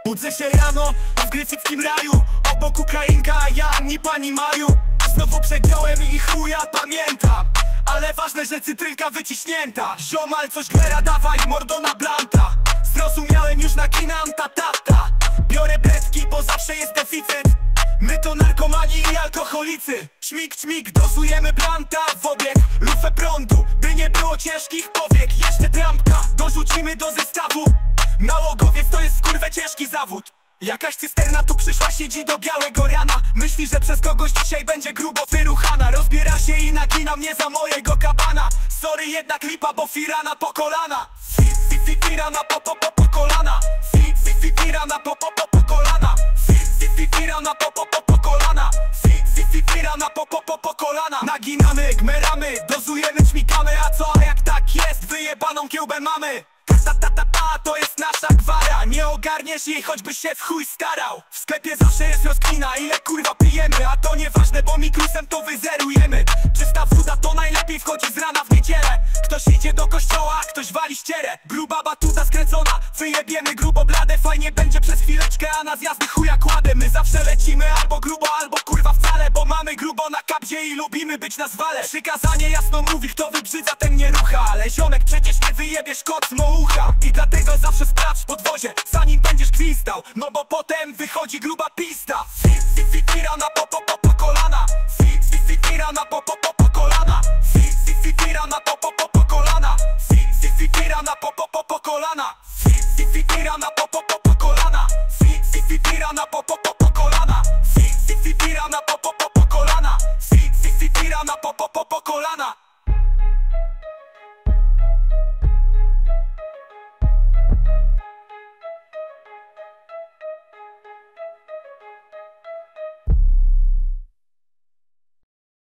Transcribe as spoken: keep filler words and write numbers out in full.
Budzę się rano w gryfickim raju, obok Ukrainka, a ja ani pani Maju. Znowu przegiąłem i chuja pamiętam, ale ważne, że cytrynka wyciśnięta. Ziomal coś glera, dawaj mordo na blanta. Zrozumiałem już na kinam ta tata. Biorę bredki, bo zawsze jest deficyt. My to narkomani i alkoholicy. Śmig, śmig, dozujemy blanta w obieg. Lufę prądu, by nie było ciężkich powiek. Jeszcze trampka, dorzucimy do zestawu. Nałogowiec to jest kurwę ciężki zawód. Jakaś cysterna tu przyszła, siedzi do białego rana. Myśli, że przez kogoś dzisiaj będzie grubo wyruchana. Rozbiera się i nagina mnie za mojego kabana. Sorry, jednak lipa, bo firana po kolana. Fi, fi, fi, firana po, po, po, po kolana. Fi, fi, fi, firana po, po, po, po kolana. Fi, fi, fi, firana po, po, po, po kolana. Fi, fi, fi, firana po, po, po, po kolana. Naginamy, gmeramy, dozujemy, ćmikamy. A co, a jak tak jest, wyjebaną kiełbę mamy. Ta, ta, ta, ta, to jest nasza gwara. Nie ogarniesz jej, choćbyś się w chuj starał. W sklepie zawsze jest rozkmina, ile kurwa pijemy. A to nieważne, bo mikrusem to wyzerujemy. Czysta woda to najlepiej wchodzi z rana w niedzielę. Ktoś idzie do kościoła, ktoś wali ścierę. Gruba batuta skręcona, wyjebiemy grubo blade. Fajnie będzie przez chwileczkę, a na zjazdy chuja kładę. My zawsze lecimy albo grubo, albo kurwa wcale. Bo mamy grubo na kabzie i lubimy być na zwale. Przykazanie jasno mówi, kto wybrzydza, ten nie rucha. Ale ziomek, przecież nie wyjebiesz kot ucha. I dlatego zawsze sprawdź podwozie, zanim będziesz gwistał. No bo potem wychodzi gruba pista. Fi, fi, fi, firana po, po, po, po kolana. Fi, fi, fi, firana po, po, po, po kolana. Fi, fi, fi, firana po, po, po, po kolana. Fi, fi, fi, firana po, po, po, po kolana. Fi, fi, fi, firana po, po, po, po kolana. Fi, fi, fi, firana po, po, po, po kolana. Fi, fi, fi, firana po, po, po, po kolana. Fi, fi, fi, firana po, po, po, po kolana.